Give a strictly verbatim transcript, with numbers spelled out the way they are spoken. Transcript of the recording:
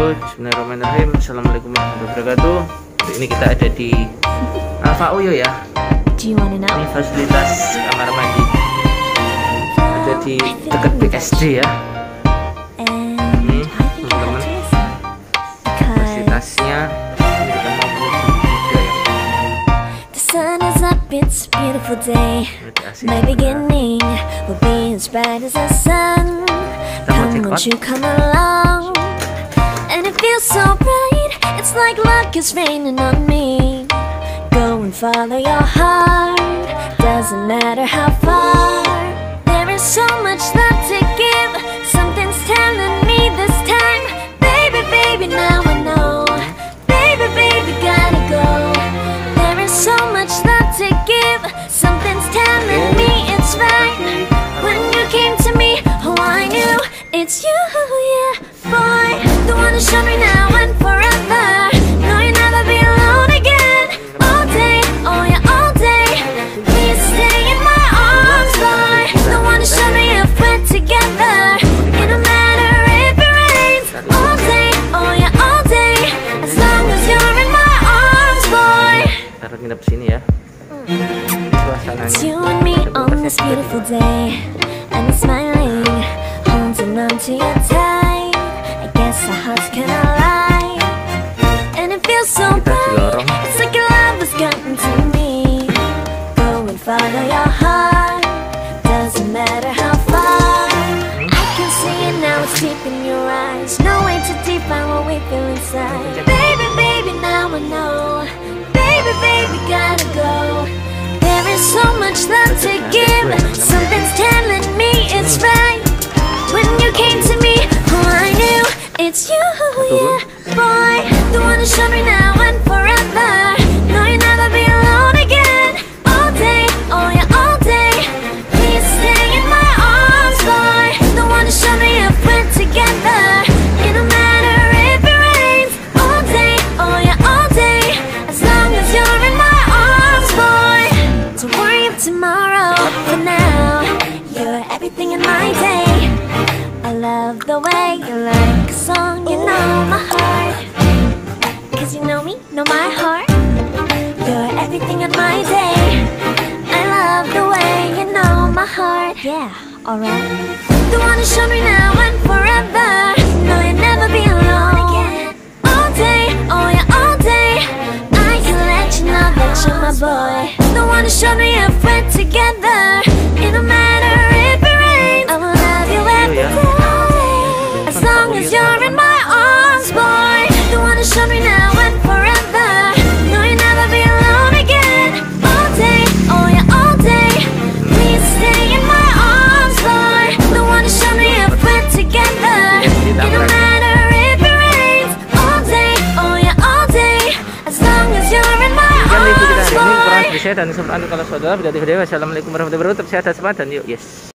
Bismillahirrahmanirrahim. Assalamualaikum warahmatullahi wabarakatuh. Hari ini kita ada di Alfa OYO ya. Ini fasilitas kamar mandi. Ada di dekat B S D ya. Ini teman-teman. Fasilitasnya ini kita mau menuju juga ya. It's a beautiful day. My beginning will be as bright as the sun. Come, won't you come along? And it feels so bright. It's like luck is raining on me. Go and follow your heart. Doesn't matter how far. There is so much love to give. Something's telling me this time. Baby, baby, now I know. Baby, baby, gotta go. There is so much love to give. Something's telling me it's right. When you came to me, oh, I knew it's you, yeah, boy. The one who showed me now and forever. No, you'll never be alone again. All day, oh yeah, all day. Please stay in my arms, boy. The one who showed me if we're together. It don't matter if it rains. All day, oh yeah, all day. As long as you're in my arms, boy. Taruh nginep sini ya. It's you and me on this beautiful day, and it's smiling, holding on to you tight. I guess our hearts can align, and it feels so bright. It's like your love has gotten to me. Go and follow your heart. Doesn't matter how far. I can see it now, it's deep in your eyes. No way to define what we feel inside. Baby, baby, now I know. Baby, baby, gotta go. There is so much love to give. Something's telling me it's right. When you came to me, oh, I knew it's you, yeah, boy. The one who showed me now and forever. No, you'll never be alone again. All day, oh yeah, all day. Please stay in my arms, boy. The one who showed me if we're together. It don't matter if it rains. All day, oh yeah, all day. As long as you're in my arms, boy. Don't worry of tomorrow. For now, you're everything in my day. I love the way you like a song. You know my heart. Cause you know me, know my heart. You're everything in my day. I love the way you know my heart. Yeah, alright. The one who showed me now and forever. No, you'll never be alone again. All day, oh yeah, all day. I can let you know that you're my boy. The one who showed me if we're together. It don't matter if it rains. I will love you every day. As long as you're in my arms, boy. The one who showed me now and forever. No, you'll never be alone again. All day, oh yeah, all day. Please stay in my arms, boy. The one who showed me if we're together. It don't matter if it rains. All day, oh yeah, all day. As long as you're in my arms, boy. Saya dan sempat kalau saudara, Assalamualaikum warahmatullahi wabarakatuh. Sehat dan semangat dan yuk, yes.